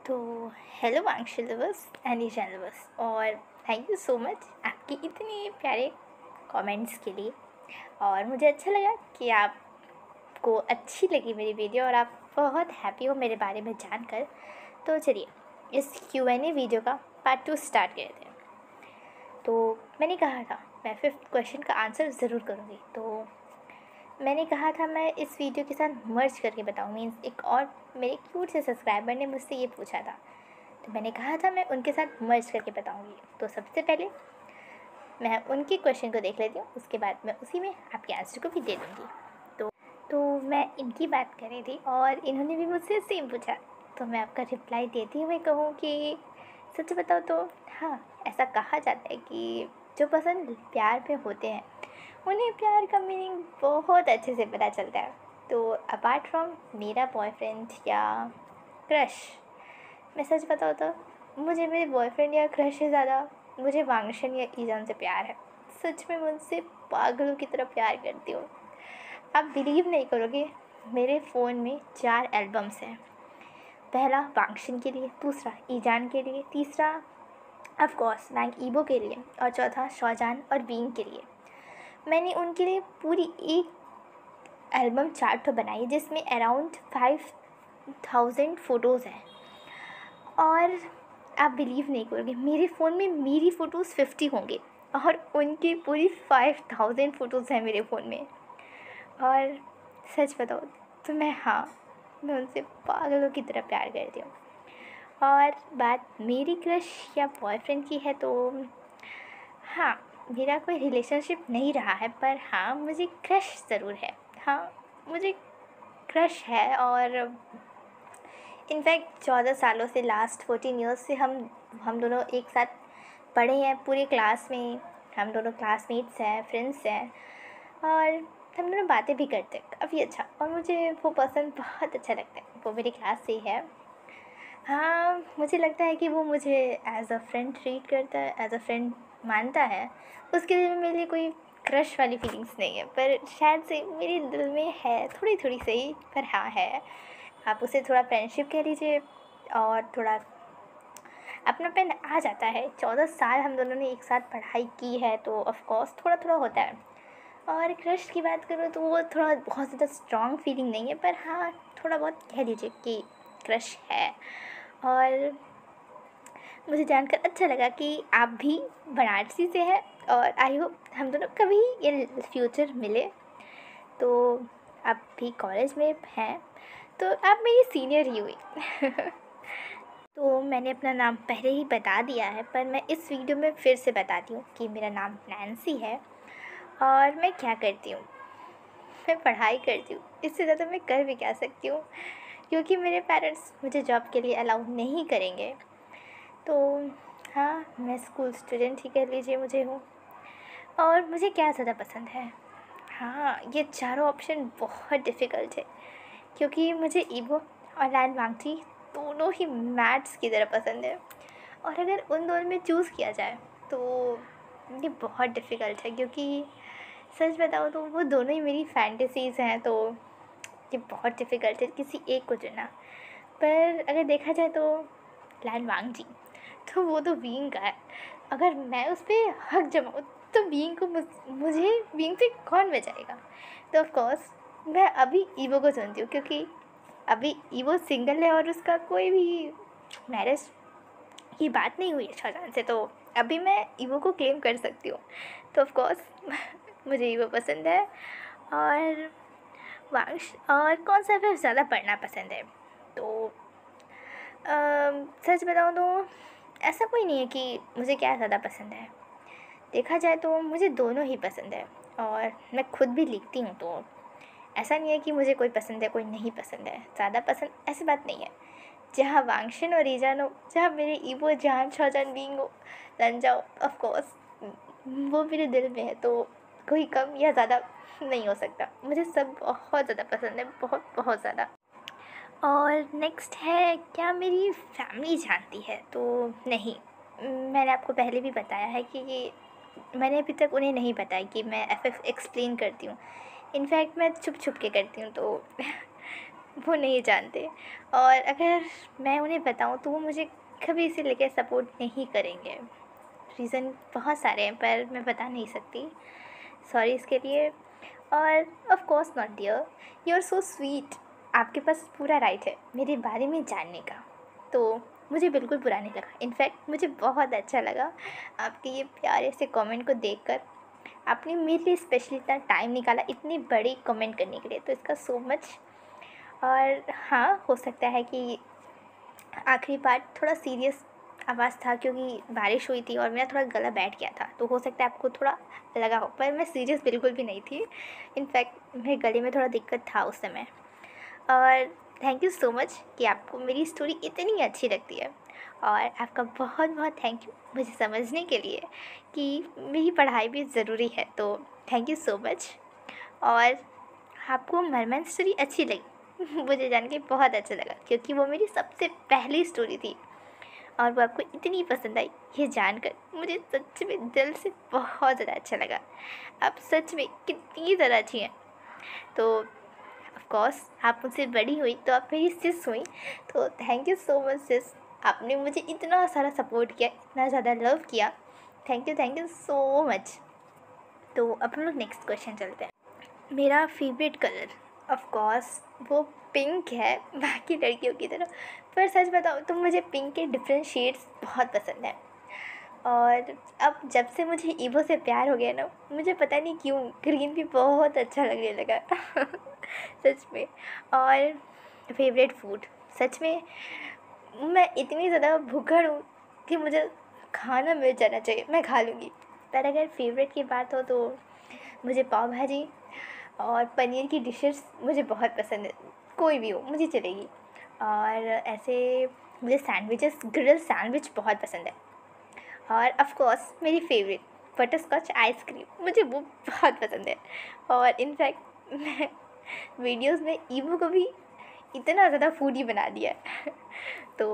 तो hello Wangshi lovers and Ishan lovers, और thank you so much आपके इतने प्यारे कमेंट्स के लिए। और मुझे अच्छा लगा कि आपको अच्छी लगी मेरी वीडियो और आप बहुत हैप्पी हो मेरे बारे में जानकर। तो चलिए इस Q&A वीडियो का पार्ट 2 स्टार्ट करते हैं। तो मैंने कहा था मैं 5th क्वेश्चन का आंसर ज़रूर करूँगी। तो मैंने कहा था मैं इस वीडियो के साथ मर्ज करके बताऊँ, मीन्स एक और मेरे क्यूट से सब्सक्राइबर ने मुझसे ये पूछा था, तो मैंने कहा था मैं उनके साथ मर्ज करके बताऊंगी। तो सबसे पहले मैं उनके क्वेश्चन को देख लेती हूँ, उसके बाद मैं उसी में आपके आंसर को भी दे दूँगी। तो मैं इनकी बात कर रही थी और इन्होंने भी मुझसे सेम पूछा, तो मैं आपका रिप्लाई देते हुए कहूँ कि सच बताओ तो हाँ, ऐसा कहा जाता है कि जो पसंद प्यार में होते हैं उन्हें प्यार का मीनिंग बहुत अच्छे से पता चलता है। तो अपार्ट फ्रॉम मेरा बॉयफ्रेंड या क्रश, मैं सच बताऊँ तो मुझे मेरे बॉयफ्रेंड या क्रश से ज़्यादा मुझे वांगशन या ईजान से प्यार है। सच में मुझसे पागलों की तरह प्यार करती हूँ। आप बिलीव नहीं करोगे, मेरे फ़ोन में 4 एल्बम्स हैं। पहला वांगशन के लिए, दूसरा ईजान के लिए, तीसरा ऑफ कोर्स वैंग ईबो के लिए, और चौथा शौजान और बीइंग के लिए। मैंने उनके लिए पूरी एक एल्बम चार्ट बनाई है जिसमें अराउंड 5000 फ़ोटोज़ हैं। और आप बिलीव नहीं करोगे, मेरे फ़ोन में मेरी फ़ोटोज़ 50 होंगे और उनकी पूरी 5000 फ़ोटोज़ हैं मेरे फ़ोन में। और सच बताओ तो मैं उनसे पागलों की तरह प्यार करती हूँ। और बात मेरी क्रश या बॉयफ्रेंड की है तो हाँ, मेरा कोई रिलेशनशिप नहीं रहा है, पर हाँ मुझे क्रश ज़रूर है। हाँ, मुझे क्रश है। और इनफैक्ट 14 सालों से, लास्ट 14 ईयर्स से हम दोनों एक साथ पढ़े हैं पूरे क्लास में। हम दोनों क्लासमेट्स हैं, फ्रेंड्स हैं, और हम दोनों बातें भी करते हैं काफ़ी अच्छा। और मुझे वो पर्सन बहुत अच्छा लगता है, वो मेरी क्लास से ही है। हाँ, मुझे लगता है कि वो मुझे एज़ अ फ्रेंड ट्रीट करता है, एज़ अ फ्रेंड मानता है। उसके दिल में मेरे लिए कोई क्रश वाली फीलिंग्स नहीं है, पर शायद से मेरे दिल में है, थोड़ी थोड़ी सही, पर हाँ है। आप उसे थोड़ा फ्रेंडशिप कह लीजिए और थोड़ा अपनापन आ जाता है। 14 साल हम दोनों ने एक साथ पढ़ाई की है, तो ऑफ कोर्स थोड़ा थोड़ा होता है। और क्रश की बात करूँ तो वो थोड़ा बहुत ज़्यादा स्ट्रॉन्ग फीलिंग नहीं है, पर हाँ थोड़ा बहुत कह लीजिए कि क्रश है। और मुझे जानकर अच्छा लगा कि आप भी बनारसी से हैं, और आई होप हम दोनों कभी इन फ्यूचर मिले। तो आप भी कॉलेज में हैं, तो आप मेरी सीनियर ही हुई। तो मैंने अपना नाम पहले ही बता दिया है, पर मैं इस वीडियो में फिर से बताती हूँ कि मेरा नाम नैन्सी है और मैं क्या करती हूँ। मैं पढ़ाई करती हूँ, इससे ज़्यादा मैं कर भी क्या सकती हूँ, क्योंकि मेरे पेरेंट्स मुझे जॉब के लिए अलाउ नहीं करेंगे। तो हाँ, मैं स्कूल स्टूडेंट ही कह लीजिए मुझे हूँ। और मुझे क्या ज़्यादा पसंद है, हाँ ये चारों ऑप्शन बहुत डिफ़िकल्ट है, क्योंकि मुझे ईबो और लैन वांगची दोनों ही मैथ्स की तरह पसंद है। और अगर उन दोनों में चूज़ किया जाए तो ये बहुत डिफ़िकल्ट है, क्योंकि सच बताऊँ तो वो दोनों ही मेरी फैंटेसीज़ हैं। तो ये बहुत डिफ़िकल्ट है किसी एक को चुनना। पर अगर देखा जाए तो लैन वांगजी, तो वो तो बीइंग का है। अगर मैं उस पर हक जमाऊँ तो बीइंग को मुझे बीइंग से कौन बचाएगा। तो ऑफ कोर्स मैं अभी ईवो को चुनती हूँ, क्योंकि अभी ईवो सिंगल है और उसका कोई भी मैरिज की बात नहीं हुई है शौजान से, तो अभी मैं ईवो को क्लेम कर सकती हूँ। तो ऑफ कोर्स मुझे ईवो पसंद है। और वांश और कौन सा फिर ज़्यादा पढ़ना पसंद है, तो सच बताऊँ तो ऐसा कोई नहीं है कि मुझे क्या ज़्यादा पसंद है। देखा जाए तो मुझे दोनों ही पसंद है, और मैं खुद भी लिखती हूँ। तो ऐसा नहीं है कि मुझे कोई पसंद है कोई नहीं पसंद है, ज़्यादा पसंद ऐसी बात नहीं है। जहाँ वांगशन और ईजान हो, जहाँ मेरे ईवो जहाँ शौजान बीइंग हो, लंजाओ ऑफ कोर्स वो मेरे दिल में है, तो कोई कम या ज़्यादा नहीं हो सकता। मुझे सब बहुत ज़्यादा पसंद है, बहुत बहुत ज़्यादा। और नेक्स्ट है, क्या मेरी फैमिली जानती है, तो नहीं। मैंने आपको पहले भी बताया है कि मैंने अभी तक उन्हें नहीं बताया कि मैं एफएफ एक्सप्लेन करती हूँ। इनफैक्ट मैं छुप छुप के करती हूँ। तो वो नहीं जानते, और अगर मैं उन्हें बताऊँ तो वो मुझे कभी इसे लेकर सपोर्ट नहीं करेंगे। रीज़न बहुत सारे हैं पर मैं बता नहीं सकती, सॉरी इसके लिए। और of course not dear, you are so sweet. आपके पास पूरा राइट है मेरे बारे में जानने का। तो मुझे बिल्कुल बुरा नहीं लगा, इनफैक्ट मुझे बहुत अच्छा लगा आपके ये प्यारे से कमेंट को देखकर। आपने मेरे लिए स्पेशली इतना टाइम निकाला इतनी बड़ी कमेंट करने के लिए, तो इसका सो मच। और हाँ, हो सकता है कि आखिरी पार्ट थोड़ा सीरियस आवाज़ था क्योंकि बारिश हुई थी और मेरा थोड़ा गला बैठ गया था, तो हो सकता है आपको थोड़ा लगा हो, पर मैं सीरियस बिल्कुल भी नहीं थी। इनफैक्ट मेरे गले में थोड़ा दिक्कत था उस समय। और थैंक यू सो मच कि आपको मेरी स्टोरी इतनी अच्छी लगती है, और आपका बहुत बहुत थैंक यू मुझे समझने के लिए कि मेरी पढ़ाई भी ज़रूरी है। तो थैंक यू सो मच। और आपको मरमन स्टोरी अच्छी लगी मुझे जान के बहुत अच्छा लगा क्योंकि वो मेरी सबसे पहली स्टोरी थी और वो आपको इतनी पसंद आई, ये जानकर मुझे सच में दिल से बहुत ज़्यादा अच्छा लगा। आप सच में कितनी ज़्यादा अच्छी हैं। तो ऑफ कोर्स आप मुझसे बड़ी हुई तो आप मेरी सिस हुई, तो thank you so much sis. आपने मुझे इतना सारा सपोर्ट किया, इतना ज़्यादा लव किया, थैंक यू सो मच। तो अब हम लोग नेक्स्ट क्वेश्चन चलते हैं। मेरा फेवरेट कलर ऑफ कोर्स वो पिंक है, बाकी लड़कियों की तरह। पर सच बताऊँ तो मुझे पिंक के डिफरेंट शेड्स बहुत पसंद हैं। और अब जब से मुझे ईवो से प्यार हो गया ना, मुझे पता नहीं क्यों ग्रीन भी बहुत अच्छा लगने लगा सच में। और फेवरेट फूड, सच में मैं इतनी ज़्यादा भूखड़ हूँ कि मुझे खाना मिल जाना चाहिए, मैं खा लूँगी। पर अगर फेवरेट की बात हो तो मुझे पाव भाजी और पनीर की डिशेस मुझे बहुत पसंद है, कोई भी हो मुझे चलेगी। और ऐसे मुझे सैंडविचेस, ग्रिल सैंडविच बहुत पसंद है। और ऑफ कोर्स मेरी फेवरेट बटरस्कॉच आइसक्रीम, मुझे वो बहुत पसंद है। और इनफैक्ट मैं वीडियोस में ईवो को भी इतना ज़्यादा फूडी बना दिया है तो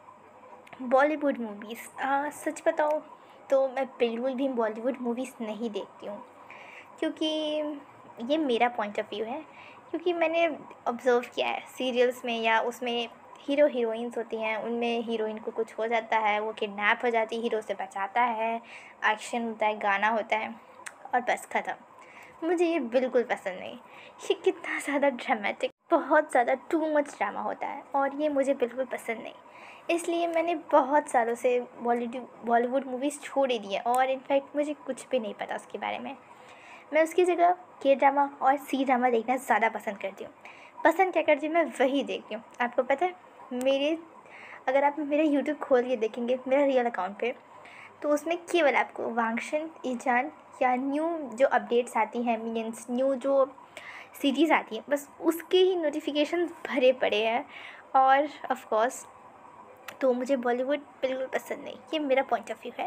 बॉलीवुड मूवीज़, सच बताओ तो मैं बिल्कुल भी बॉलीवुड मूवीज़ नहीं देखती हूँ, क्योंकि ये मेरा पॉइंट ऑफ व्यू है। क्योंकि मैंने ऑब्ज़र्व किया है सीरियल्स में या उसमें हीरो हीरोइंस होती हैं, उनमें हीरोइन को कुछ हो जाता है, वो किडनैप हो जाती है, हीरो से बचाता है, एक्शन होता है, गाना होता है और बस ख़त्म। मुझे ये बिल्कुल पसंद नहीं। ये कितना ज़्यादा ड्रामेटिक, बहुत ज़्यादा टू मच ड्रामा होता है और ये मुझे बिल्कुल पसंद नहीं। इसलिए मैंने बहुत सालों से बॉलीवुड मूवीज़ छोड़ ही दी है, और इनफैक्ट मुझे कुछ भी नहीं पता उसके बारे में। मैं उसकी जगह के ड्रामा और सी ड्रामा देखना ज़्यादा पसंद करती हूँ। पसंद क्या करती हूँ, मैं वही देखती हूँ। आपको पता है मेरे, अगर आप मेरा यूट्यूब खोल के देखेंगे मेरा रियल अकाउंट पे, तो उसमें केवल आपको वांगशन, ईजान या न्यू जो अपडेट्स आती हैं, मीन्स न्यू जो सीरीज़ आती हैं, बस उसके ही नोटिफिकेशन भरे पड़े हैं। और ऑफ कोर्स तो मुझे बॉलीवुड बिल्कुल पसंद नहीं, ये मेरा पॉइंट ऑफ व्यू है।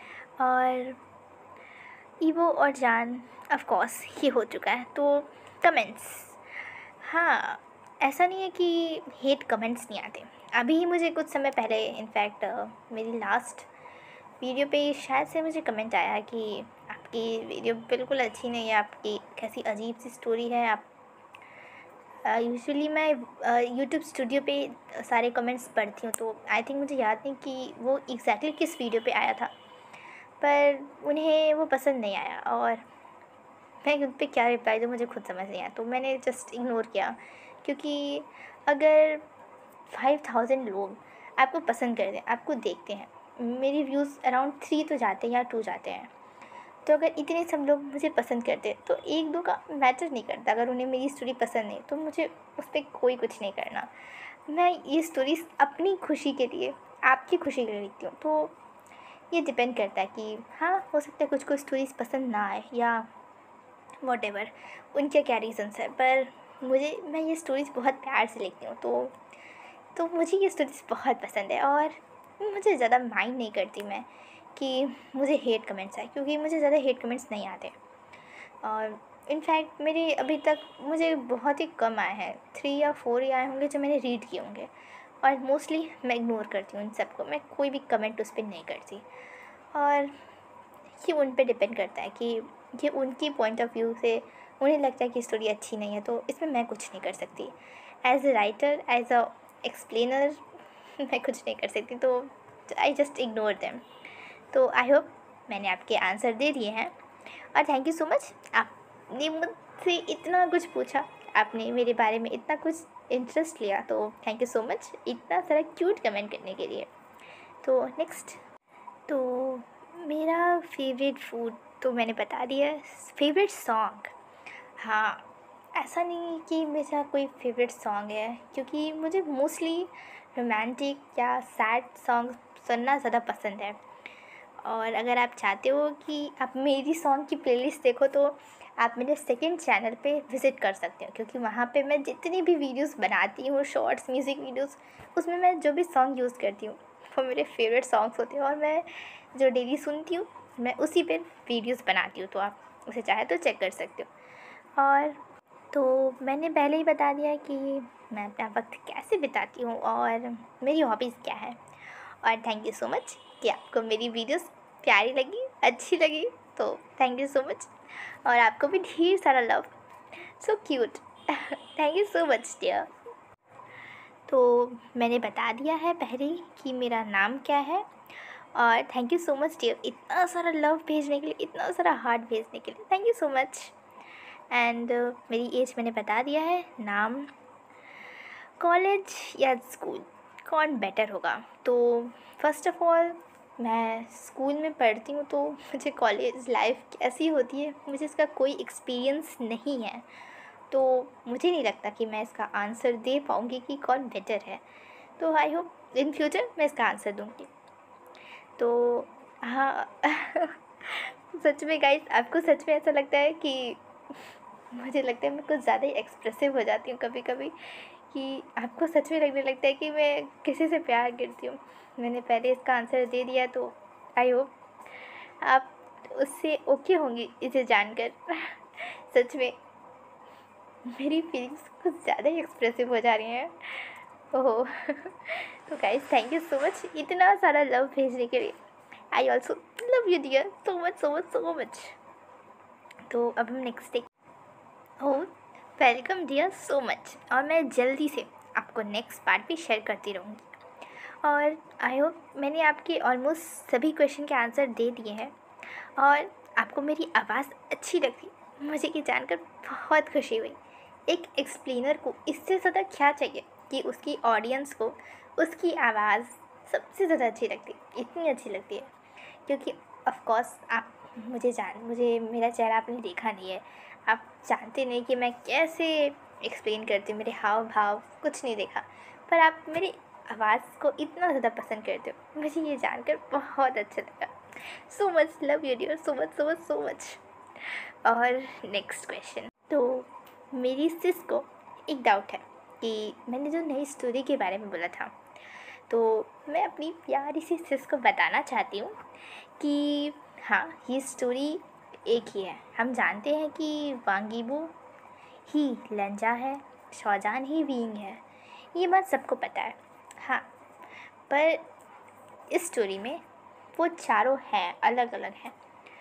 और ईवो और जान ऑफ कोर्स ये हो चुका है। तो कमेंट्स, हाँ, ऐसा नहीं है कि हेट कमेंट्स नहीं आते। अभी ही मुझे कुछ समय पहले इनफैक्ट मेरी लास्ट वीडियो पे शायद से मुझे कमेंट आया कि आपकी वीडियो बिल्कुल अच्छी नहीं है, आपकी कैसी अजीब सी स्टोरी है। आप यूजुअली मैं यूट्यूब स्टूडियो पे सारे कमेंट्स पढ़ती हूँ, तो आई थिंक मुझे याद नहीं कि वो एग्जैक्टली किस वीडियो पे आया था, पर उन्हें वो पसंद नहीं आया और मैं उन पर क्या रिप्लाई दूँ मुझे खुद समझ नहीं आया, तो मैंने जस्ट इग्नोर किया। क्योंकि अगर 5000 लोग आपको पसंद करते हैं, आपको देखते हैं, मेरी व्यूज़ अराउंड 3 तो जाते हैं या 2 जाते हैं, तो अगर इतने सब लोग मुझे पसंद करते हैं तो 1-2 का मैटर नहीं करता। अगर उन्हें मेरी स्टोरी पसंद नहीं तो मुझे उस पर कोई कुछ नहीं करना। मैं ये स्टोरीज़ अपनी खुशी के लिए, आपकी खुशी के लिए लिखती हूँ। तो ये डिपेंड करता है कि हाँ, हो सकता है कुछ को स्टोरीज़ पसंद ना आए या वॉटेवर उनके क्या रीज़न्स है, पर मैं ये स्टोरीज़ बहुत प्यार से लिखती हूँ। तो मुझे ये स्टोरीज़ बहुत पसंद है और मुझे ज़्यादा माइंड नहीं करती मैं कि मुझे हेट कमेंट्स आए, क्योंकि मुझे ज़्यादा हेट कमेंट्स नहीं आते। और इनफैक्ट मेरे अभी तक मुझे बहुत ही कम आए हैं, 3 या 4 ही आए होंगे जो मैंने रीड किए होंगे, और मोस्टली मैं इग्नोर करती हूँ इन सबको, मैं कोई भी कमेंट उस पर नहीं करती। और ये उन पे डिपेंड करता है कि ये उनकी पॉइंट ऑफ व्यू से उन्हें लगता है कि स्टोरी अच्छी नहीं है, तो इसमें मैं कुछ नहीं कर सकती। As a writer, as a explainer मैं कुछ नहीं कर सकती, तो आई जस्ट इग्नोर देम। तो आई होप मैंने आपके आंसर दे दिए हैं, और थैंक यू सो मच। आपने मुझसे इतना कुछ पूछा, आपने मेरे बारे में इतना कुछ इंटरेस्ट लिया, तो थैंक यू सो मच इतना सारा क्यूट कमेंट करने के लिए। तो नेक्स्ट, तो मेरा फेवरेट फूड तो मैंने बता दिया। फेवरेट सॉन्ग, हाँ, ऐसा नहीं कि मेरा कोई फेवरेट सॉन्ग है, क्योंकि मुझे मोस्टली रोमांटिक या सैड सॉन्ग सुनना ज़्यादा पसंद है। और अगर आप चाहते हो कि आप मेरी सॉन्ग की प्लेलिस्ट देखो, तो आप मेरे सेकंड चैनल पे विज़िट कर सकते हो, क्योंकि वहाँ पे मैं जितनी भी वीडियोस बनाती हूँ, शॉर्ट्स, म्यूज़िक वीडियोस, उसमें मैं जो भी सॉन्ग यूज़ करती हूँ वो मेरे फेवरेट सॉन्ग्स होते हैं, और मैं जो डेली सुनती हूँ मैं उसी पे वीडियोस बनाती हूँ, तो आप उसे चाहे तो चेक कर सकते हो। और तो मैंने पहले ही बता दिया कि मैं अपना वक्त कैसे बिताती हूँ और मेरी हॉबीज़ क्या है। और थैंक यू सो मच कि आपको मेरी वीडियोस प्यारी लगी, अच्छी लगी, तो थैंक यू सो मच। और आपको भी ढेर सारा love, so cute. Thank you so much dear. तो मैंने बता दिया है पहले ही कि मेरा नाम क्या है, और thank you so much dear इतना सारा लव भेजने के लिए, इतना सारा हार्ट भेजने के लिए, thank you so much. And मेरी एज मैंने बता दिया है। नाम, कॉलेज या स्कूल, कौन बेटर होगा? तो फर्स्ट ऑफ़ ऑल मैं स्कूल में पढ़ती हूँ, तो मुझे कॉलेज लाइफ कैसी होती है मुझे इसका कोई एक्सपीरियंस नहीं है, तो मुझे नहीं लगता कि मैं इसका आंसर दे पाऊँगी कि कौन बेटर है। तो आई होप इन फ्यूचर मैं इसका आंसर दूँगी। तो हाँ सच में गाइस, आपको सच में ऐसा लगता है कि मुझे लगता है मैं कुछ ज़्यादा ही एक्सप्रेसिव हो जाती हूँ कभी कभी, कि आपको सच में लगने लगता है कि मैं किसी से प्यार करती हूँ। मैंने पहले इसका आंसर दे दिया, तो आई होप आप उससे ओके होंगी इसे जानकर। सच में मेरी फीलिंग्स कुछ ज़्यादा ही एक्सप्रेसिव हो जा रही हैं। ओह तो guys thank you so much इतना सारा लव भेजने के लिए। I also love you dear so much so much so much. तो अब हम नेक्स्ट देख। Oh welcome dear so much, और मैं जल्दी से आपको नेक्स्ट पार्ट भी शेयर करती रहूँगी। और आई होप मैंने आपके ऑलमोस्ट सभी क्वेश्चन के आंसर दे दिए हैं, और आपको मेरी आवाज़ अच्छी लगी, मुझे ये जानकर बहुत खुशी हुई। एक एक्सप्लेनर को इससे ज़्यादा क्या चाहिए कि उसकी ऑडियंस को उसकी आवाज़ सबसे ज़्यादा अच्छी लगती है, इतनी अच्छी लगती है, क्योंकि ऑफ कोर्स आप मुझे मेरा चेहरा आपने देखा नहीं है, आप जानते नहीं कि मैं कैसे एक्सप्लेन करती हूँ, मेरे हाव भाव कुछ नहीं देखा, पर आप मेरी आवाज़ को इतना ज़्यादा पसंद करते हो, मुझे ये जानकर बहुत अच्छा लगा। So much love you dear, so much so much so much. और नेक्स्ट क्वेश्चन, तो मेरी सिस को एक डाउट है कि मैंने जो नई स्टोरी के बारे में बोला था, तो मैं अपनी प्यारी सी सिस को बताना चाहती हूँ कि हाँ, ये स्टोरी एक ही है। हम जानते हैं कि वांगीबो ही लंजा है, शौजान ही वींग है, ये बात सबको पता है। हाँ, पर इस स्टोरी में वो चारों हैं, अलग अलग हैं,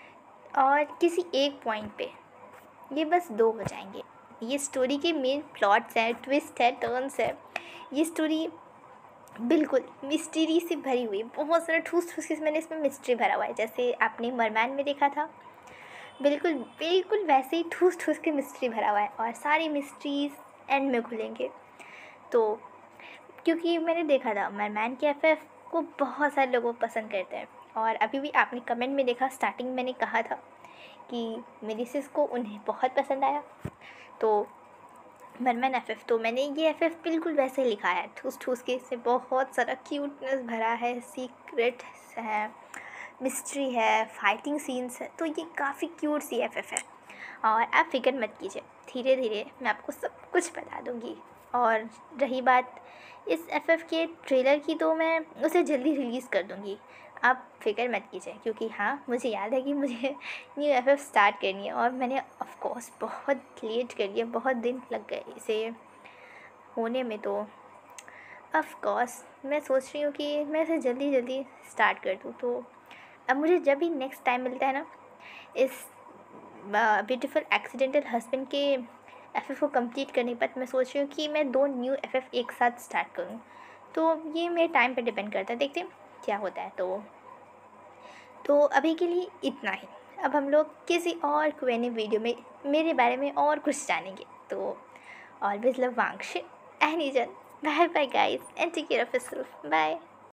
और किसी एक पॉइंट पे ये बस दो हो जाएंगे। ये स्टोरी के मेन प्लॉट्स हैं, ट्विस्ट है, टर्न्स है। ये स्टोरी बिल्कुल मिस्ट्री से भरी हुई है, बहुत सारा ठूस ठूस के मैंने इसमें मिस्ट्री भरा हुआ है, जैसे आपने मरमैन में देखा था, बिल्कुल बिल्कुल वैसे ही ठूस ठूस के मिस्ट्री भरा हुआ है, और सारी मिस्ट्रीज एंड में खुलेंगे। तो क्योंकि मैंने देखा था मरमैन के एफएफ को बहुत सारे लोगों को पसंद करते हैं, और अभी भी आपने कमेंट में देखा, स्टार्टिंग मैंने कहा था कि मेरी सिस को उन्हें बहुत पसंद आया। तो मरमैन एफएफ, तो मैंने ये एफएफ बिल्कुल वैसे ही लिखा है, ठूस ठूस के, इसमें बहुत सारा क्यूटनेस भरा है, सीक्रेट है, मिस्ट्री है, फाइटिंग सीन्स है, तो ये काफ़ी क्यूट सी एफएफ है। और आप फिक्र मत कीजिए, धीरे धीरे मैं आपको सब कुछ बता दूँगी। और रही बात इस एफएफ के ट्रेलर की, तो मैं उसे जल्दी रिलीज़ कर दूँगी, आप फिक्र मत कीजिए, क्योंकि हाँ, मुझे याद है कि मुझे न्यू एफएफ स्टार्ट करनी है, और मैंने ऑफ कोर्स बहुत लेट कर लिया, बहुत दिन लग गए इसे होने में। तो ऑफ कोर्स मैं सोच रही हूँ कि मैं इसे जल्दी जल्दी स्टार्ट कर दूँ। तो अब मुझे जब भी नेक्स्ट टाइम मिलता है ना, इस ब्यूटीफुल एक्सीडेंटल हस्बैंड के FF को कंप्लीट करने के बाद मैं सोच रही हूँ कि मैं 2 न्यू FF एक साथ स्टार्ट करूँ। तो ये मेरे टाइम पे डिपेंड करता है, देखते हैं क्या होता है। तो अभी के लिए इतना ही। अब हम लोग किसी और Q&A वीडियो में मेरे बारे में और कुछ जानेंगे। तो always love Wangshi and bye bye guys and take care of yourself. Bye.